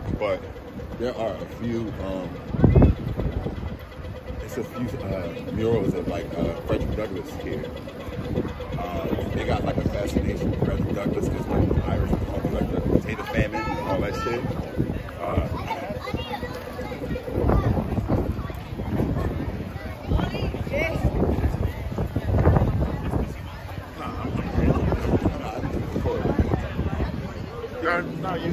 But there are a few it's a few murals of like Frederick Douglass here. They got like a fascination with Frederick Douglass because like the Irish was talking like the potato famine and all that shit. No, you